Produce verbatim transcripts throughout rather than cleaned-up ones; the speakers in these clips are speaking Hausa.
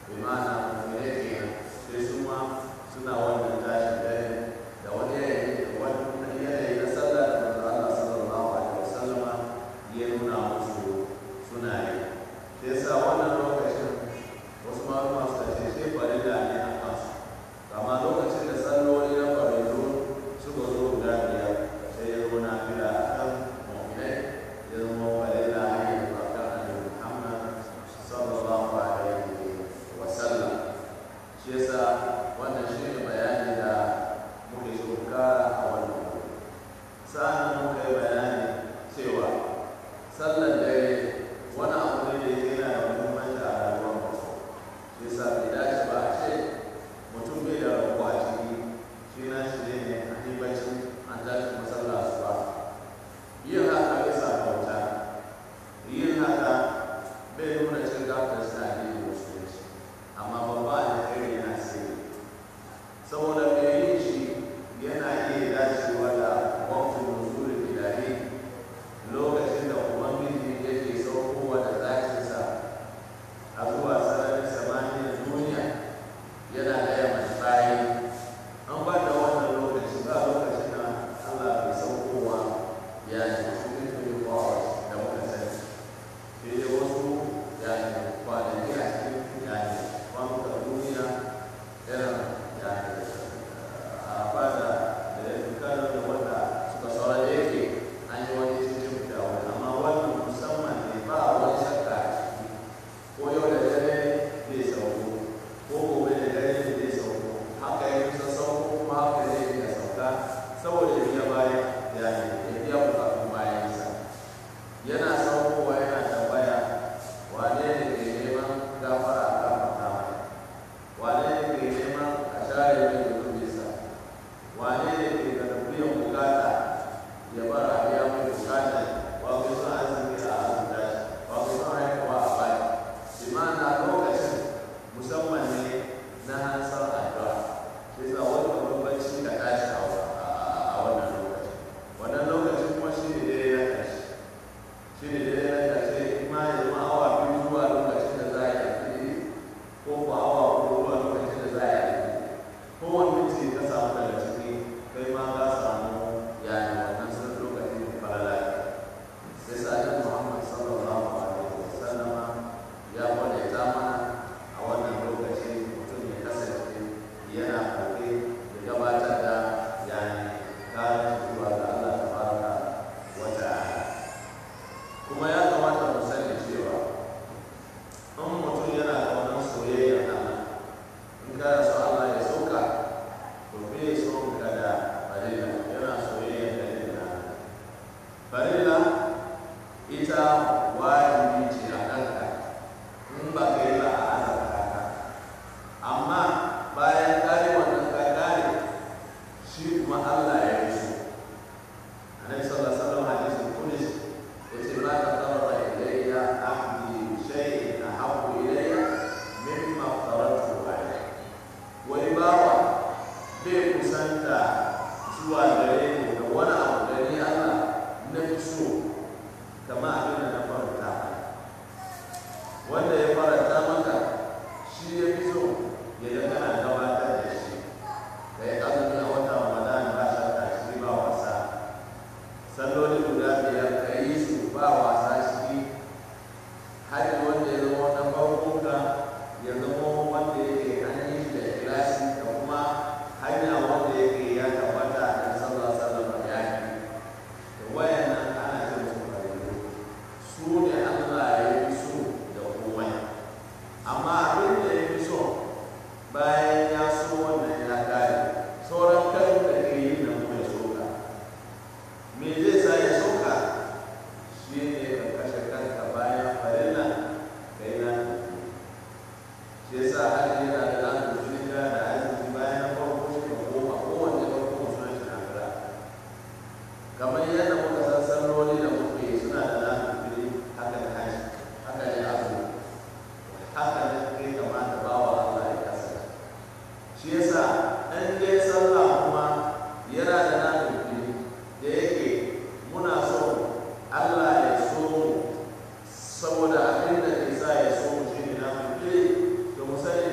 saboda abin da ke sa ya so mu shi ne na mutu to mu sani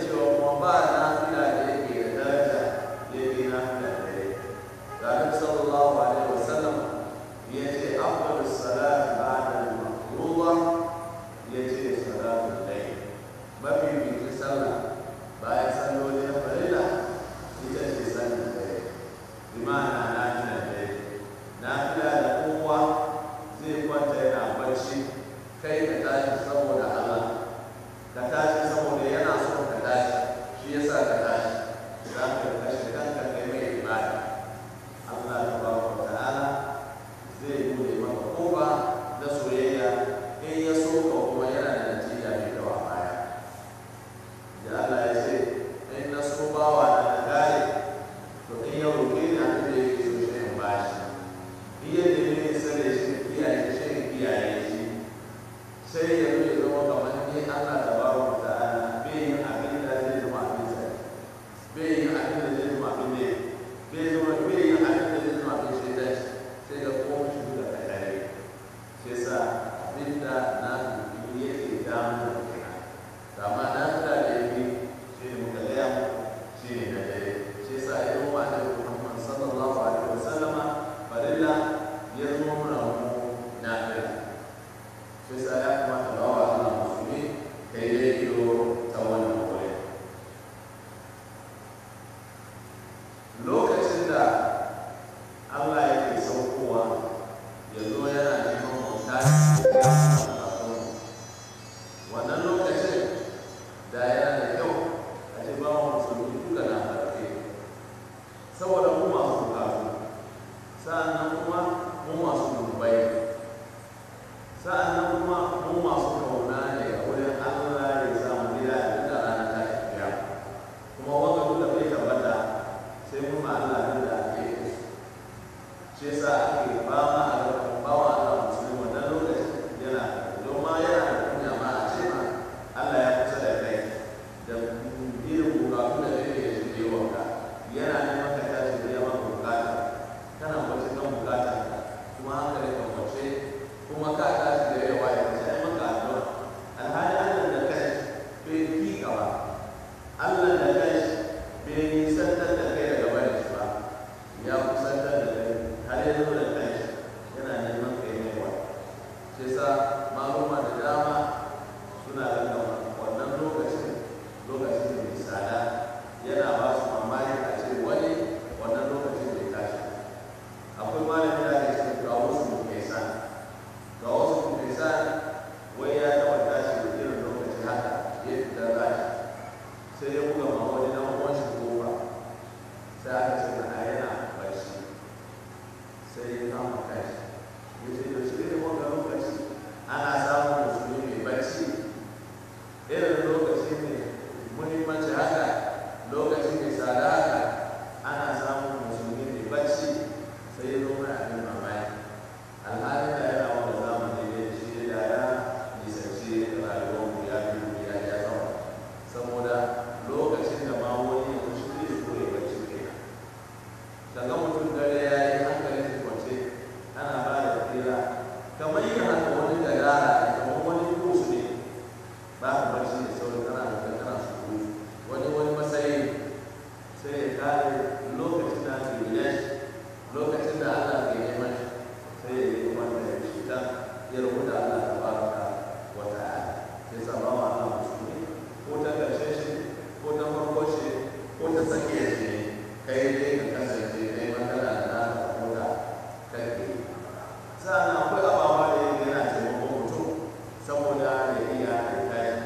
Allah da kai bai nisantar da kai daga bayan shi ba, ya kusantar da kai har ya zo da kai yana neman kai mai wa. Shi sa maluma da dama suna da wannan lokacin lokacin da mai tsada yana ba su mamaki a ce wani wannan lokacin bai tashi. Akwai malami da ake ce ga wasu mukaisan ga wasu mukaisan wai ya taɓa tashi da irin lokaci haka ya fita tashi sai ya buga ma wani dan uwan shi kofa sai aka ce na yana barci sai ya kama kashi ya ce da shi ne wanda lokaci ana samun musulmi mai barci irin lokaci ne muhimmanci haka lokaci mai tsada haka ana samun musulmi mai barci sai ya zo mai abin mamaki alhali da yana wanda zamani ne shi ne da ya nisanci rayuwar mu ya bi ya ya zama saboda lokacin da ma wani ya kusa ne su ya barci ke daga mutum dare ya yi hankali su kwance ana ba da kira kamar yin haka wani gadara ne kamar wani kusu ne ba ka barci da sauran kana da kana su wani wani matsayi sai ya kare lokacin da ake yi lokacin da Allah ke neman sai ya yi wanda ya fita ya rubuta Allah ta baraka wa ta'ala sai sama wa Allah musulmi ko ta karshe shi ko ta farko shi ko ta tsakiyar shi kai dai ka kasance kai makana da na ko da kake sa'an akwai abawa da yake yana taimakon mutum saboda ya iya kayan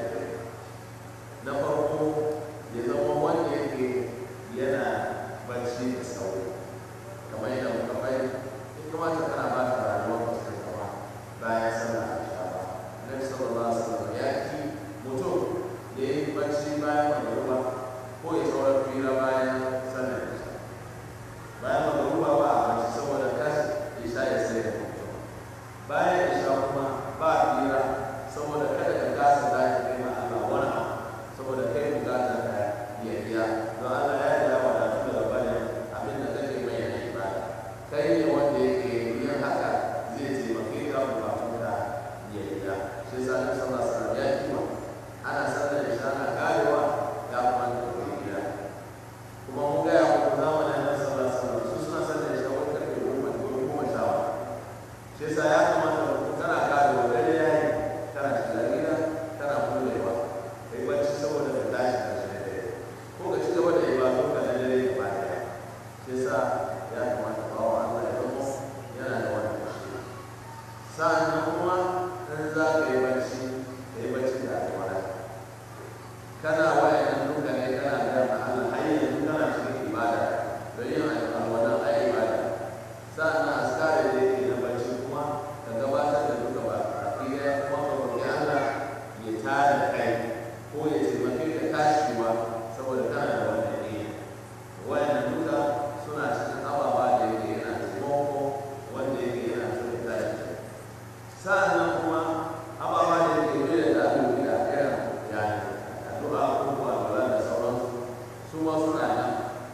na farko ya zama wanda yake yana barci da sauri kamar yadda muka bai in kamata kana ba ta rayuwar fuskar kama bayan sallah a sha ba nabi sallallahu alaihi wasallam ya ki mutum da ya yi barci bayan magruba ko ya saurar fira bayan sallar isha bayan magruba ba a barci saboda kashi isha ya sai da mutum bayan isha kuma ba a fira saboda kada ka kasa da ya kai ma Allah wani abu saboda kai bukatar ka ya biya don Allah ya yi yawa da tun daga bayan abin da kake mai yana ibada kai ne wanda yake yin haka zai taimake ka bukatun da ya biya shi sa ne sallah sallah ya kima ana sallar da shana karewa ya kuma da kai gida kuma mun gaya muku zamanin nan sallah sallah su suna sallar da shawar karfe goma ko goma sha shi sa ya kamata mutum kana karewa dare ya yi kana shiga gida kana kullewa kai bacci saboda ka tashi da shi dare ko ka ci gaba da ibadun ka na dare gaba daya shi sa ya kamata bawa Allah ya zama yana da wannan shi sa'annan kuma in za ka yi bacci ka yi bacci da alwala kana wayan duka ne kana da Allah har yanzu kana cikin ibada don yin alwala a ibada sa'annan askari da yake na bacci kuma ka gabatar da duka ba a fiye kuma ka roƙi Allah ya tare kai ko ya taimake ka tashiwa saboda kana da wannan niyya wayan duka suna cikin ababa da yake yana taimako wanda yake yana so ya tashi sa'annan kuma ababa da yake mai da abin da irin yani addu'a ko alwala da sauransu su ma suna nan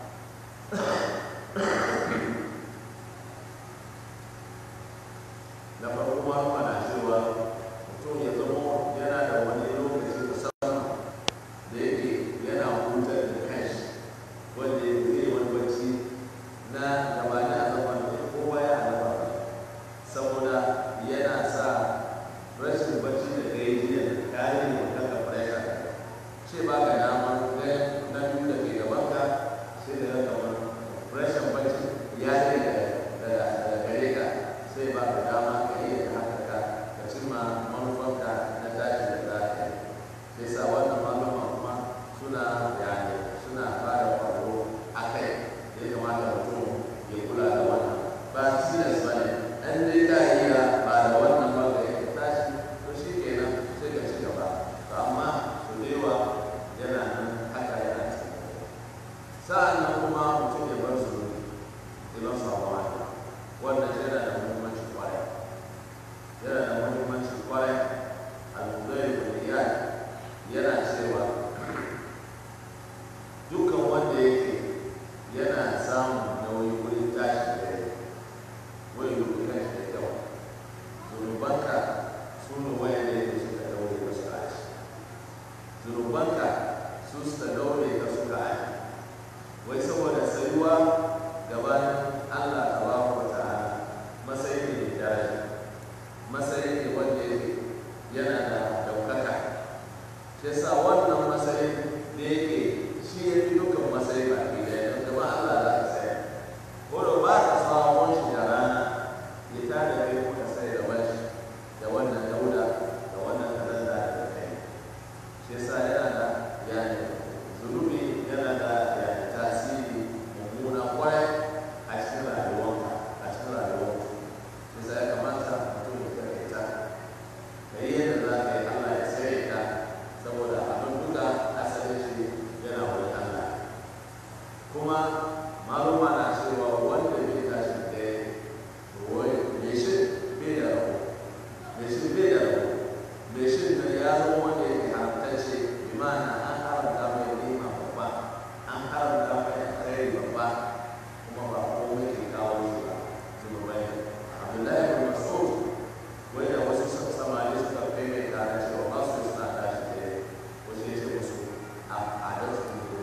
da farko ma ana cewa mutum ya zama yana da wani lokaci musamman da yake kuma maluma na cewa wanda bai tashi da wai me shi bai da rabo me shi bai da rabo me shi da ya zama wanda yake haramtacce bi ma'ana an haramta mai nima babba an haramta mai alkhairi babba kuma ba komai ke kawo shi ba zunubai Abdullahi bin Mas'ud wai da wasu samari suka kai mai kara cewa ba su suna tashi da wasu ya ce musu a adalci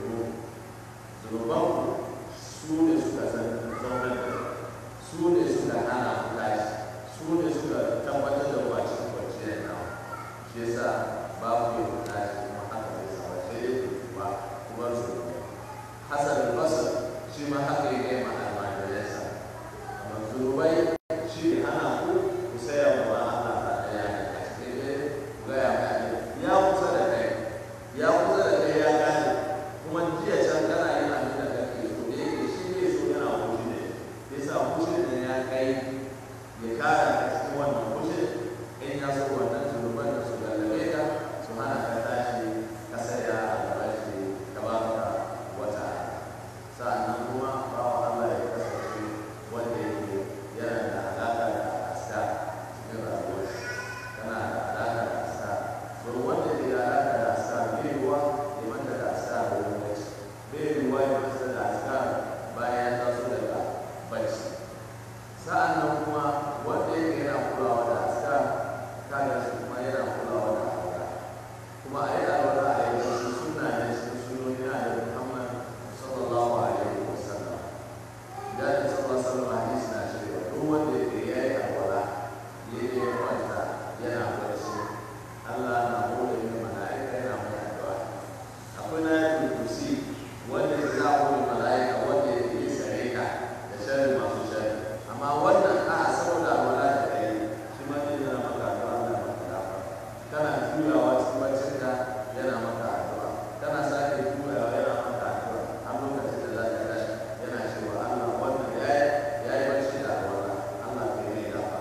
zunubanku su ne suka zaunar da su ne suka hana ku tashi su ne suka tabbatar da kwacin kwanciyar nawa shi yasa ba ku yi tashi kuma haka zai saba sai dai ku ba ku bar su hasan al-basr shi ma haka ya kai ma almajiransa amma zunubai shi ne hana ku ku saya wa Allah ba ɗaya ne a cikin dai ku gaya mai ya kusa da kai ya kusa da kai ya gane kuma jiya can kana yin abin da kake so da yake shi ne so yana hushi ne yasa hushin da ya kai ya kara a cikin wannan hushin in ya so wannan zunuban da su gallabe ka su hana ka tashi ka saya a gaban shi ka ba ka wata sa'annan kuma bawa Allah ya kasance wanda yake yana da alaƙa da aska cikin rayuwar kana da alaƙa da aska so wanda ke da alaƙa da aska bai ruwa ya manta da aska da wani bacci bai ruwa ya manta da aska bayan ya taso daga bacci sa'annan kuma wanda yake yana kulawa da aska kaga shi kuma yana kulawa da alwala kuma a yi alwala a yi wasu suna ne cikin sunoni na da Muhammad sallallahu alaihi wasallam da ya sallallahu alaihi wasallam hadisi na cewa duk wanda yake yayi alwala yayi ya kwanta yana bacci Allah na bude mai mala'ika yana mai addu'a akwai na yakin kursi wanda ya za a bude mala'ika wanda yake yi tsare ka da sharri masu sharri amma wannan a saboda alwala da kai shi ma ne yana maka addu'a Allah ya maka dafa kana juyawa cikin baccin ka yana maka addu'a kana sake juyawa yana maka addu'a a lokacin da za ka tashi yana cewa Allah wannan yayi yayi bacci da alwala Allah kai ne dafa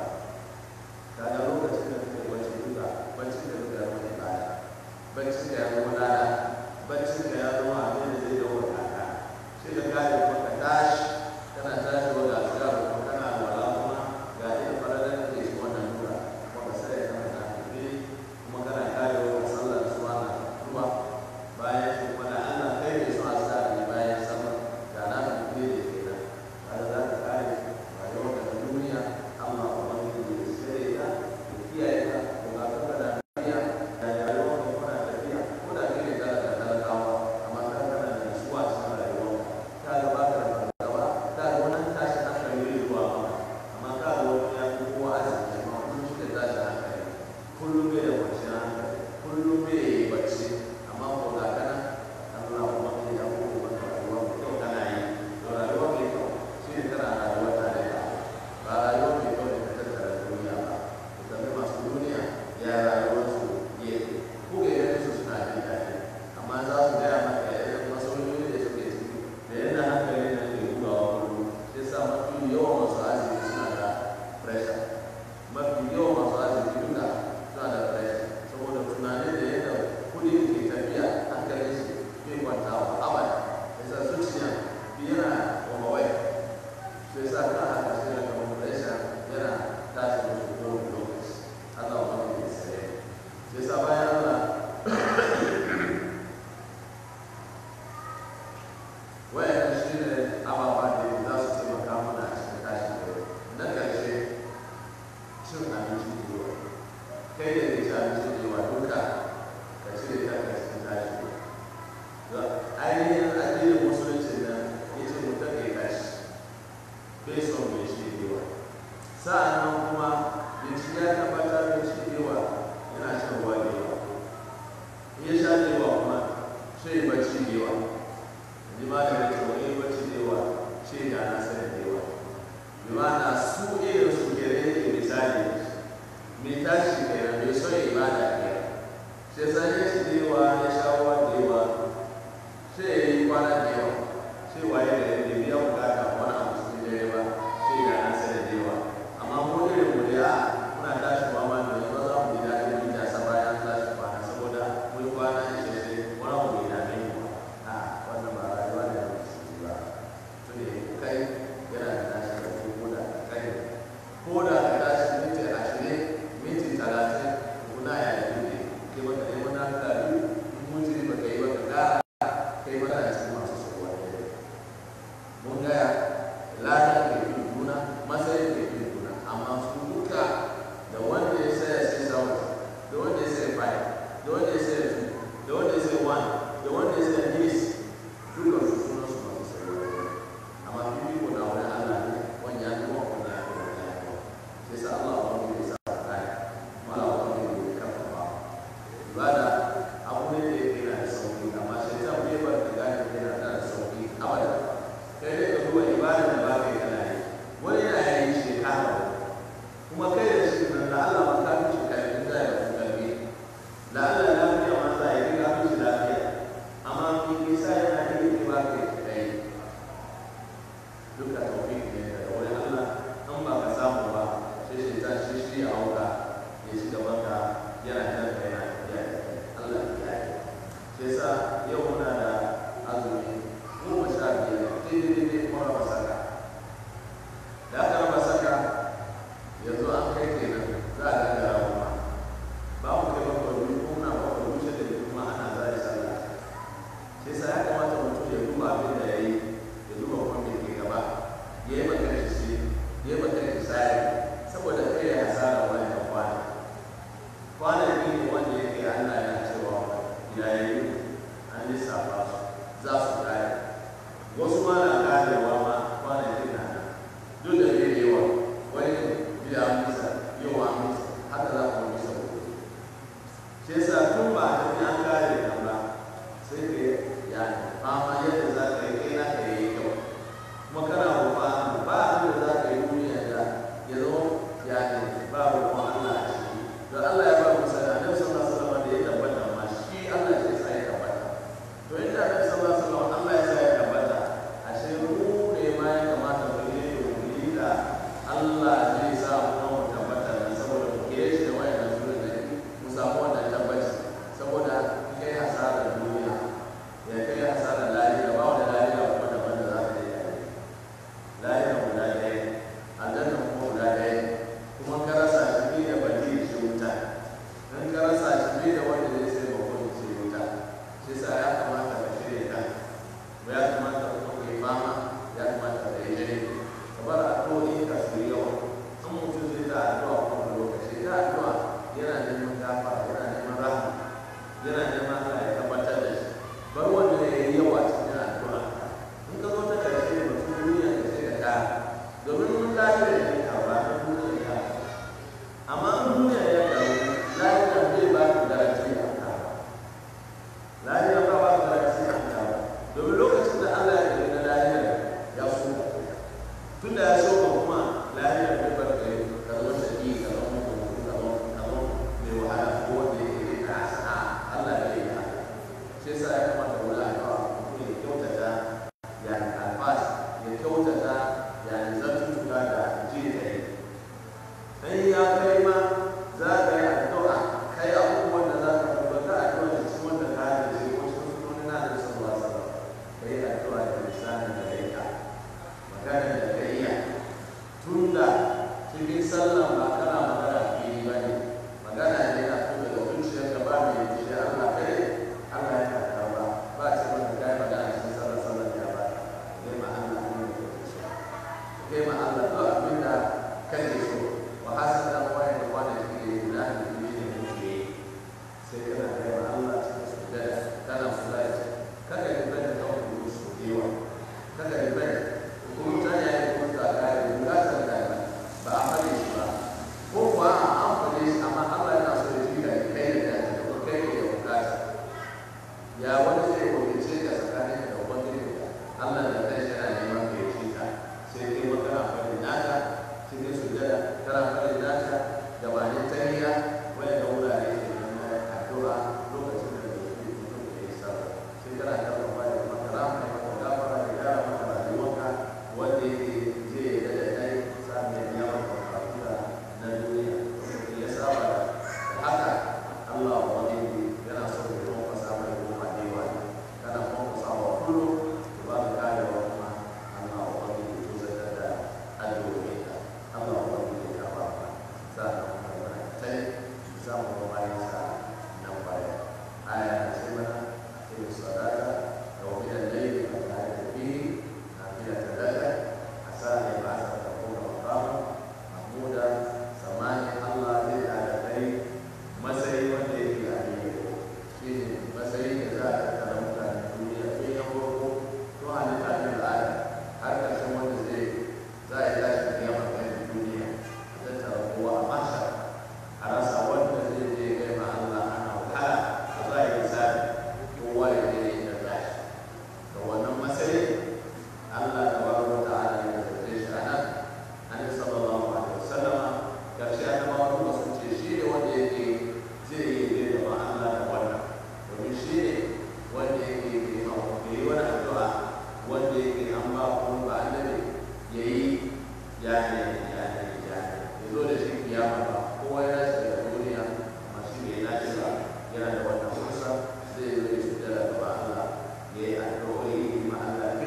kaga lokacin da kake bacci duka bacci da duka wani ibada bacci da ya zama lada bacci da ya zama abin da zai dawo kaka sai da kare kuma ka tashi kana tashi wa da azkar kuma kana alwala kuma ga irin faradan da ke wannan dura kuma ka sai kana da tafi kuma kana kare wa sallar suwa na ruwa bayan shi kuma da Allah kai ne su azkar ne bayan sallar da na tafi da ke nan kada za ka kare rayuwar da duniya Allah ubangiji ya sai ka ya kiyaye ka kuma ka da duniya da rayuwar ka kuma tafiya ko da kai ne ka da talakawa amma ka kana da nutsuwa cikin rayuwar ka ga ba ka da fargaba ka ga wannan tashi hankali ne zuwa maka amma ka ga wani ya fi kowa arziki amma kullum shi da tashi hankali kullum bai da kwanciyar hankali kullum bai yi bacci amma ko ga kana Allah ubangiji ya kuma maka rayuwa mai kyau kana yi to rayuwa mai kyau shi ne kana rayuwa tare da ba rayuwa mai kyau ne ka tattara duniya ba ku tambayi masu duniya ya rayuwarsu yake ko ga yadda su suna jin daɗi amma za su gaya maka irin matsaloli da suke ciki da yadda hankali na ke bugawa kullum sai sa mafi yawan masu azumi suna da pressure mafi yawan masu azumi duka suna da pressure saboda tunanin da yadda kuɗi ke tafiya hankalin shi bai kwantawa abada sai sa zuciya yana wamawai sai sa kan haka sai da kamar pressure yana tashi musu kowane lokaci Allah wani ke tsaye sai sa bayan Allah wayan shi ne ababa da za su taimaka mana a cikin tashi da yau na ƙarshe cin abinci da yawa kai da ke ci abinci da yawa duka ka cire kanka cikin tashi da ainihin addinin musulunci nan ya ce mutum ya tashi bai son mai ci da yawa sa'annan kuma bincike ya tabbatar da ci da yawa yana shan ruwa da yawa in ya sha da yawa kuma sai bacci da yawa ji ma da rage wani bacci da yawa ce da na sani da yawa bi ma na su irin su ke rage misali mai tashi kai na mai son ibada ke sai san ya ci da yawa ya sha ruwa da yawa sai ya yi kwana da yawa sai waye da yadda biya bukata wani abu cikin dare ba sai da na sani da yawa amma mu irin mu da muna tashi ma ma da yawa za mu ji daɗin mun jasa bayan tashi kwana saboda mun kwana ya shi wani abu bai dame mu ba a wannan ba rayuwa da yawa mana a cikin masu sauwa da mun gaya lada ke bin juna matsayin ke bin juna amma su duka da wanda ya saya sai sawa da wanda ya saya five da wanda ya saya two da wanda ya saya one da wanda ya saya miss dukkan su suna su masu sauwa da amma bibi ko na wani Allah ne wani ya kuma wani ya kuma wani ya kuma sai sa Allah wani ya sa su kai mala wani ya kafa ba ibada abu ne da yake na da sauki amma shaitan bai bar da gane yana da sauki abada kai dai ka duba ibada da ba kai kana yi wani yana yi shekara kuma kai da shi nan da Allah ba ka mishi karfin da ya fi karfi da Allah lafiya ma za ya riga mishi lafiya amma in ke sa yana yi ne ba kai kai duka tawfiq ne daga wurin Allah an ba ka samu ba sai shaitan shi shi ya auka ya ci gaban ka yana jan kai yana tafiya da kai Allah ya yi sai sa yau muna da azumi goma sha biyar daidai kuma raba saka da aka raba saka yanzu an kai kenan za a daga rawa ba mu kai bakwai wuri ko muna bakwai wuce da kuma ana zai sallah sai sa ya kamata mutum ya duba abin da ya yi ya duba kuma me ke gaba ya yi magana shi ya yi magana shi sai saboda kai ya hasara wani da kwana kwana ne wanda yake Allah yana cewa yayi an lissafa su za su kare wasu ma na karewa ma kwanakin na duk da bai yawa wani biya musa yawa musa haka za ku musa gobe shi yasa tun ba a tafi an kare nan ba sai ka ya fama yadda za ka yi kai na ka yi kyau kuma kana rufa ba abin da za ka yi duniya da ya zama ya ne ba rufa Allah a ciki don Allah ya ba mu sana annabi sallallahu alaihi wasallam da ya tabbata ma shi Allah ya sa ya tabbata to inda annabi sallallahu alaihi wasallam Allah ya sa ya tabbata ashe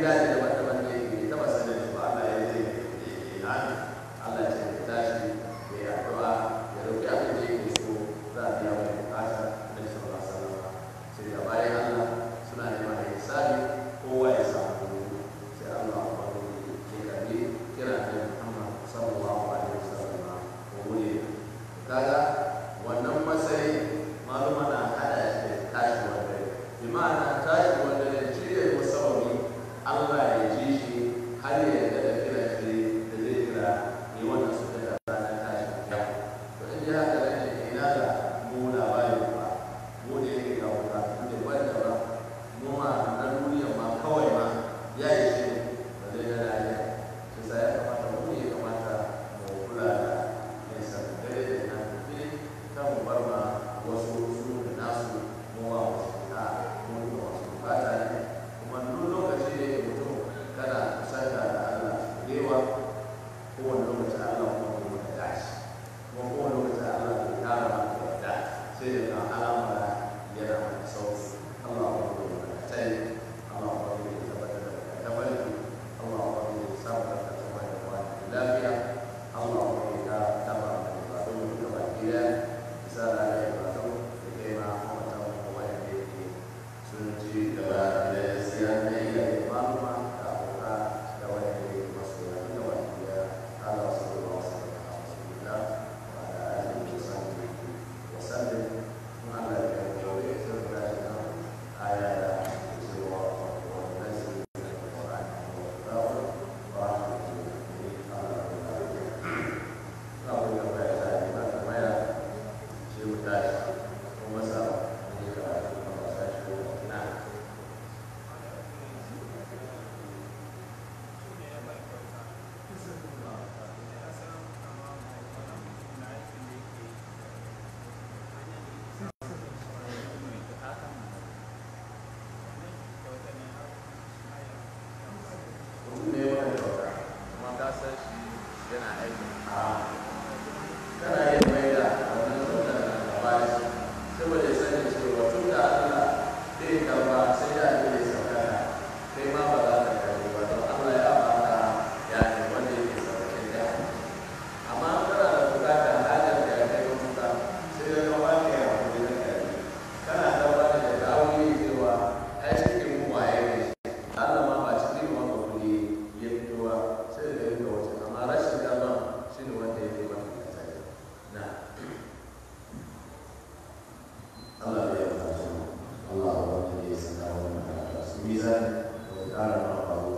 Allah wanda ya saka wannan karatu su mizan da ƙara ma